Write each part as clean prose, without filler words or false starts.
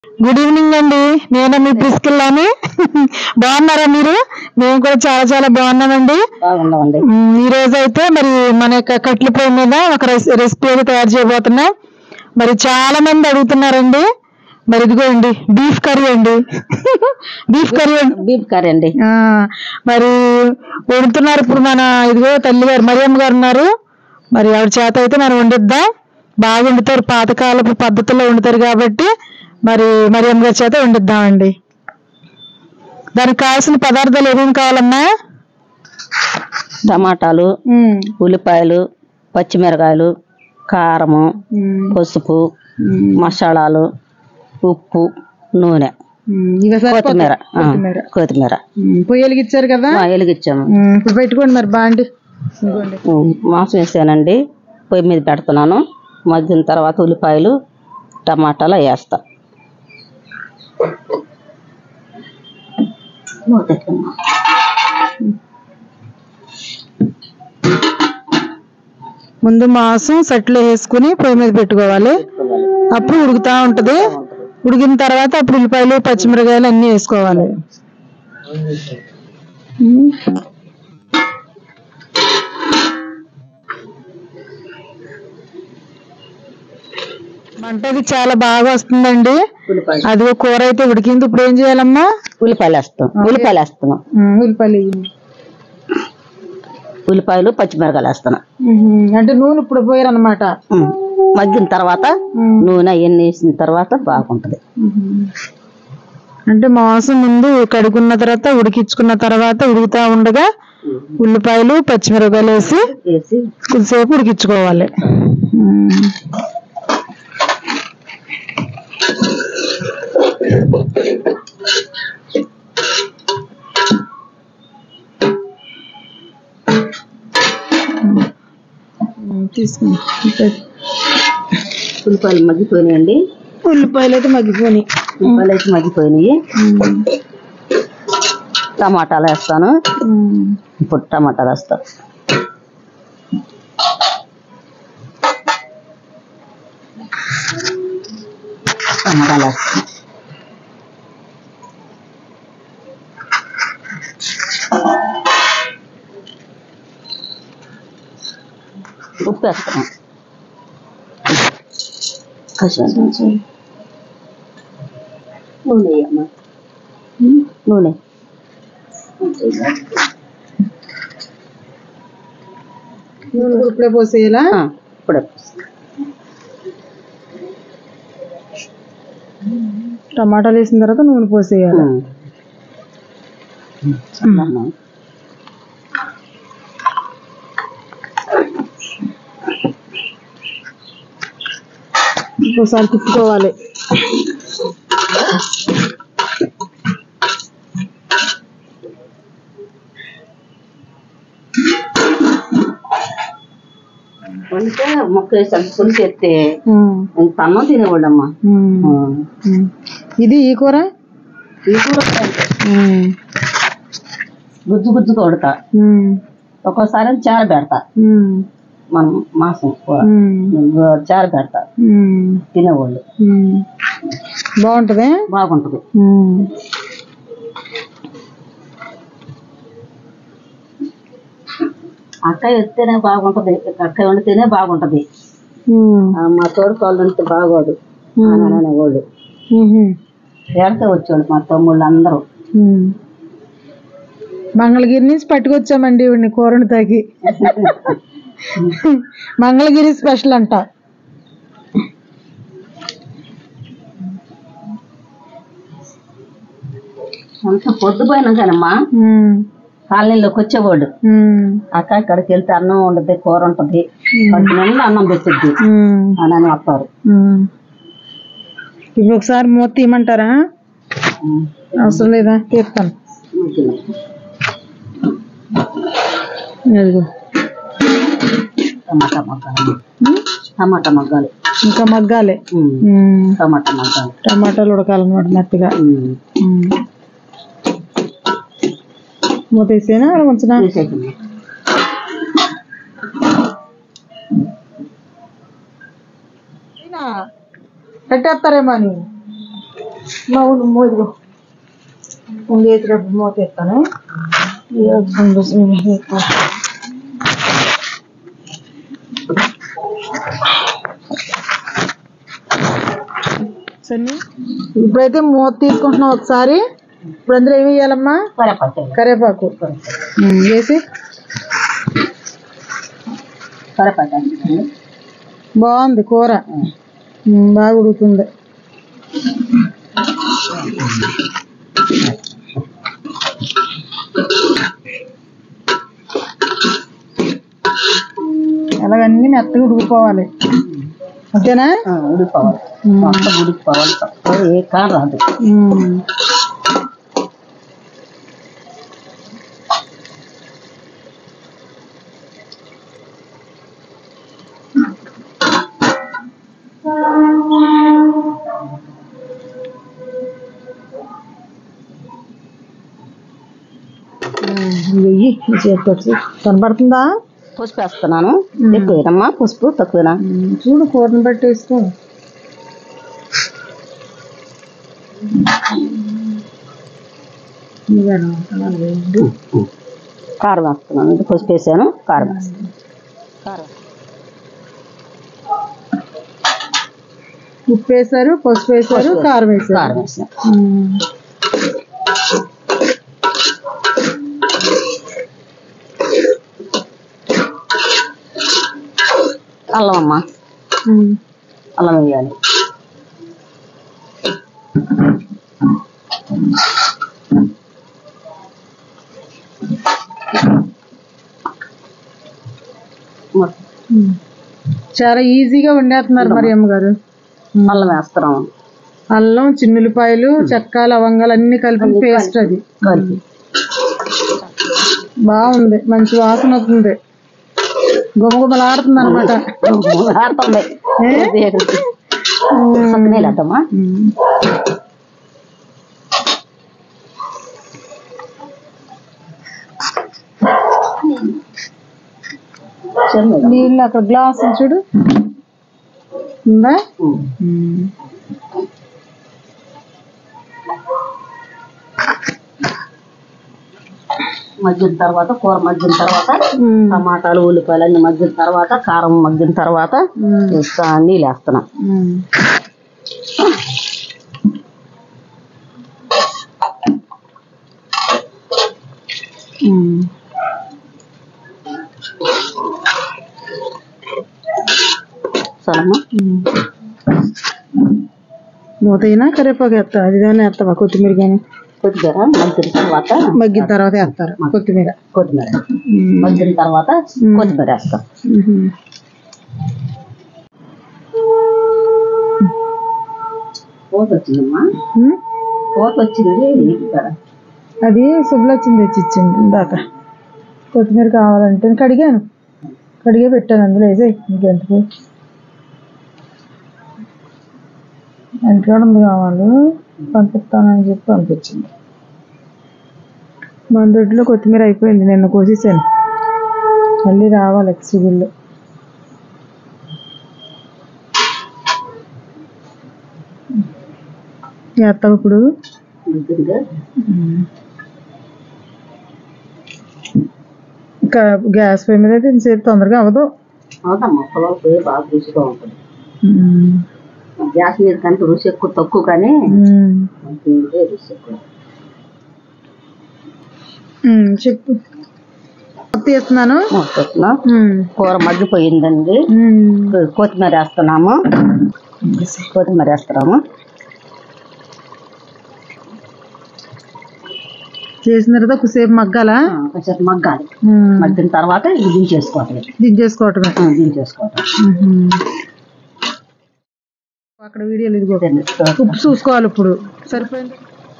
Good evening అండి. నేను మీ ప్రిస్కిల్లాని. బాగున్నారా మీరు? మేము కూడా చాలా చాలా బాగున్నామండి. ఈ రోజు అయితే మరి మన యొక్క కట్ల పొయ్యి మీద ఒక రెసిపీ అయితే తయారు చేయబోతున్నాం. మరి చాలా మంది అడుగుతున్నారండి. మరి ఇదిగోండి బీఫ్ కర్రీ అండి. బీఫ్ కర్రీ అండి. మరి వండుతున్నారు ఇప్పుడు మన ఇదిగో తల్లి గారు మరియమ్మ గారు ఉన్నారు. మరి ఆవిడ చేత అయితే మనం వండిద్దాం. బాగా వండుతారు, పాతకాలపు పద్ధతుల్లో వండుతారు కాబట్టి మరి మరియమ్మ గారి చేత వండిద్దామండి. దానికి కావాల్సిన పదార్థాలు ఏమేమి కావాలమ్మా? టమాటాలు, ఉల్లిపాయలు, పచ్చిమిరకాయలు, కారము, పసుపు, మసాలాలు, ఉప్పు, నూనె, కొత్తిమీర. పొయ్యి వెలిగించారు కదా? వెలిగించాము. ఇప్పుడు పెట్టుకోండి మరి బాండి. మాంసం వేసానండి, పొయ్యి మీద పెడుతున్నాను. మగ్గిన తర్వాత ఉల్లిపాయలు టమాటాలు వేస్తా. ముందు మాంసం సెట్లో వేసుకుని పొయ్యి మీద పెట్టుకోవాలి. అప్పుడు ఉడుకుతా ఉంటది. ఉడికిన తర్వాత అప్పుడు ఉల్లిపాయలు పచ్చిమిరకాయలు అన్ని వేసుకోవాలి. మంట అది చాలా బాగా వస్తుందండి. అది కూర అయితే ఉడికింది. ఇప్పుడు ఏం చేయాలమ్మా? ఉల్లిపాయలు వేస్తున్నాం. ఉల్లిపాయలు పచ్చిమిరకాయలు వేస్తాను. అంటే నూనె ఇప్పుడు పోయారనమాట. మగ్గిన తర్వాత నూనె అవన్నీ వేసిన తర్వాత బాగుంటది. అంటే మాంసం ముందు కడుక్కున్న తర్వాత ఉడికించుకున్న తర్వాత ఉడుకుతా ఉండగా ఉల్లిపాయలు పచ్చిమిరకాయలు వేసి కొద్దిసేపు ఉడికించుకోవాలి. ఉల్లిపాయలు మగ్గిపోయినాయండి. ఉల్లిపాయలు అయితే మగ్గిపోయినాయి. టమాటాలు వేస్తాను. ఇప్పుడు టమాటాలు వేస్తాను. ఉప్పు వేస్తాను. నూనె ఇప్పుడే పోసేయాలా? ఇప్పుడే టమాటాలు వేసిన తర్వాత నూనె పోసేయాలి. ఇంకోసారి తిప్పుకోవాలి. వండితే మొక్క వేసి పులుసు ఎత్తే అన్నం తినేవాళ్ళమ్మా. ఇది ఈ కూర గుజ్జు గుజ్జుగా ఉడతా. ఒక్కోసారి చారు పెడతా. మనం మాంసం కూర చారు పెడతా తినేవాళ్ళు. బాగుంటది. అక్కయ్య వస్తేనే బాగుంటది. అక్కయ్య వండితేనే బాగుంటది. మా తోడుకోళ్ళు ఉంటే బాగోదు అనేవాళ్ళు. ఏడితే వచ్చేవాళ్ళు మా తమ్ముళ్ళు అందరూ. మంగళగిరి నుంచి పట్టుకొచ్చామండి ఇవిడిని కూరని తాకి. మంగళగిరి స్పెషల్ అంట. అంత పొద్దుపోయినా కానమ్మా కాలనీలోకి వచ్చేవాడు. అక్క ఇక్కడికి వెళ్తే అన్నం ఉండదు, కూర ఉంటది, పడుతున్నా అన్నం పెట్టిద్ది అని వస్తారు. ఇప్పుడు ఒకసారి మూత తీయమంటారా? అవసరం లేదా? తీస్తాను. టమాటా మగ్గాలి. ఇంకా మగ్గాలి. టమాటాలు ఉడకాలన్నమాట మెత్తగా. మూత వేసేనా కొంచెం? పెట్టేస్తారేమో అని ఇదిగో ముందు మూత ఎత్తాను. ఇప్పుడైతే మూత తీసుకుంటున్నాం ఒకసారి. ఇప్పుడు అందులో ఏమి వేయాలమ్మా? కరివేపాకు వేసి బాగుంది కూర, బాగా ఉడుకుతుంది. అలాగన్నీ మెత్తగా ఉడికిపోవాలి, ఓకేనా? ఉడికిపోవాలి, ఉడికిపోవాలి, ఏ కారం రాదు. కనబడుతుందా? పసుపు వేస్తున్నాను. ఎక్కువేనమ్మా పసుపు, తక్కువేనా? చూడు కూరని బట్టి వేసుకో. కారం వేస్తున్నాను. పసుపు వేసాను, కారం వేస్తాను. ఉప్పు వేసారు, పసుపు వేసారు, కారం వేసారు. కారం వేసాను. అల్లం అమ్మా, అల్లం వేయాలి. చాలా ఈజీగా వండేస్తున్నారు మరి అమ్మగారు. అల్లం వేస్తున్నాము. అల్లం, చిన్నులపాయలు, చెక్క, లవంగాలు అన్ని కలిపి పేస్ట్. అది కలిపి బాగుంది, మంచి వాసన వస్తుంది, గుమగుమలాడుతుంది అనమాట. నీళ్ళు అక్కడ గ్లాసు చూడు ఉందా? మగ్గిన తర్వాత, కూర మగ్గిన తర్వాత, టమాటాలు, ఉల్లిపాయలు అన్ని మగ్గిన తర్వాత, కారం మగ్గిన తర్వాత నీళ్ళు వేస్తున్నాం. సరేమ్మా. మూత అయినా కరివేపాకు వేస్తా, అది కానీ వేస్తావా? కొత్తిమీర కానీ? కొత్తిమీర మగ్గిన తర్వాత వేస్తారు. కొత్తిమీర మగ్గిన తర్వాత కొత్తిమీర వేస్తాం. పోత వచ్చిందమ్మా, పోత వచ్చింది. అది శుభ్లొచ్చింది, తెచ్చి ఇచ్చింది ఇందాక. కొత్తిమీర కావాలంటే కడిగే పెట్టాను, అందులో వేసాయి. ఇంకెందుకు ఎంతకాడ ఉంది కావాలి పంపిస్తానని చెప్పి పంపించింది. మన దొడ్లో కొత్తిమీర అయిపోయింది, నిన్న కోసేసాను, మళ్ళీ రావాలి సివిల్లో. వేస్తావు ఇప్పుడు? ఇంకా గ్యాస్ పొయ్యి మీద అయితే ఇంతసేపు తొందరగా అవ్వదు. బాగా రుచిగా ఉంటుంది. గ్యాస్ మీద కంటే రుచి ఎక్కువ, తక్కువ, కానీ రుచి ఎక్కువ. చెప్పు. తీస్తున్నాను. కూర మగ్గిపోయిందండి. కొత్తిమీర వేస్తున్నాము. చేసిన తర్వాత కొద్దిసేపు మగ్గాలా? కొంచెంసేపు మగ్గాలి. మగ్గిన తర్వాత ఇది దించేసుకోవటమే. అక్కడ వీడియోలు ఇదిగో ఉప్పు చూసుకోవాలి. ఇప్పుడు సరిపోయింది.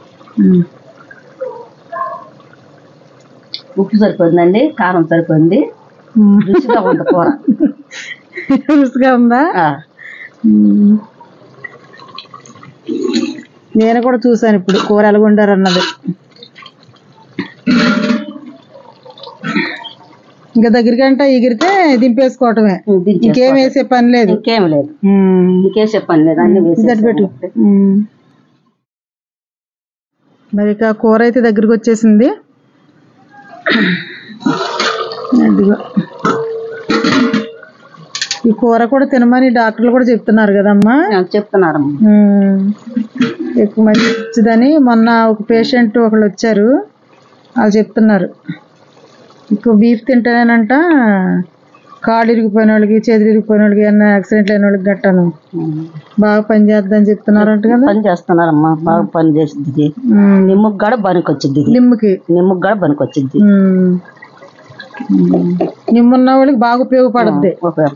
ఉప్పు సరిపోయిందండి, కారం సరిపోయింది, రుచిగా ఉంది కూర. రుచిగా ఉందా? నేను కూడా చూసాను ఇప్పుడు కూర ఎలా వండారు అన్నది. ఇంకా దగ్గరికంటే ఎగిరితే దింపేసుకోవటమే, ఇంకేం వేసే పని లేదు. ఇంకేం లేదు, ఇంకేసే పని లేదు. అన్ని వేసి పెట్టు. మరి ఇక కూర అయితే దగ్గరికి వచ్చేసింది. అదిగో ఈ కూర కూడా తినమని డాక్టర్లు కూడా చెప్తున్నారు కదమ్మా. చెప్తున్నారమ్మా. ఎక్కువ మంచిదని మొన్న ఒక పేషెంట్ ఒకళ్ళు వచ్చారు, వాళ్ళు చెప్తున్నారు ఎక్కువ బీఫ్ తింటేనేనంట కాళ్ళు ఇరిగిపోయిన వాళ్ళకి, చేతులు ఇరిగిపోయిన వాళ్ళకి, ఏమన్నా యాక్సిడెంట్ అయిన వాళ్ళకి గట్టాను బాగా పని చేద్దని చెప్తున్నారంట కదా. పని చేస్తున్నారమ్మా, బాగా పని చేస్తుంది. నిమ్మకు కూడా పనికొచ్చింది. నిమ్మకు కూడా పనికొచ్చింది. నిమ్మున్న వాళ్ళకి బాగా ఉపయోగపడుద్ది.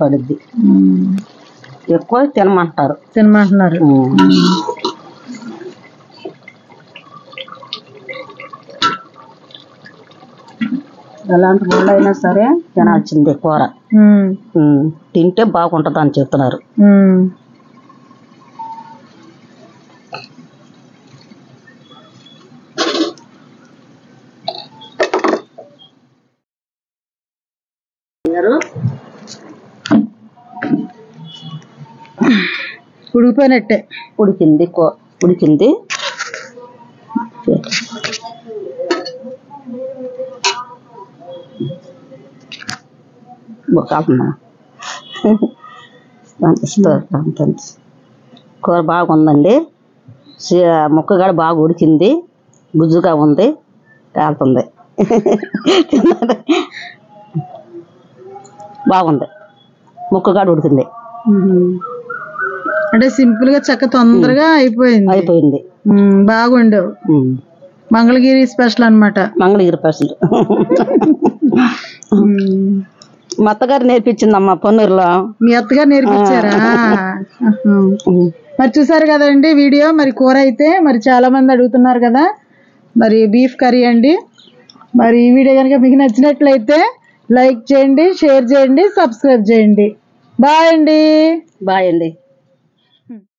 ఎక్కువ తినమంటారు. ఎలాంటి వాళ్ళు అయినా సరే తినాల్సిందే కూర. తింటే బాగుంటుంది అని చెప్తున్నారు. ఉడికిపోయినట్టే. ఉడికింది. కూర బాగుందండి. ముక్క కూడా బాగా ఉడికింది, గుజ్జుగా ఉంది, కాలుతుంది. బాగుంది, ముక్క కూడా ఉడికింది. అంటే సింపుల్ గా చక్క తొందరగా అయిపోయింది. బాగుండవు. మంగళగిరి స్పెషల్ అన్నమాట. మంగళగిరి స్పెషల్. మా అత్తగారు నేర్పించిందమ్మా పొన్నూరులో. మీ అత్తగారు నేర్పించారా? మరి చూసారు కదండి వీడియో. మరి కూర అయితే మరి చాలా మంది అడుగుతున్నారు కదా, మరి బీఫ్ కర్రీ అండి. మరి ఈ వీడియో కనుక మీకు నచ్చినట్లయితే లైక్ చేయండి, షేర్ చేయండి, సబ్స్క్రైబ్ చేయండి. బాయ్ అండి.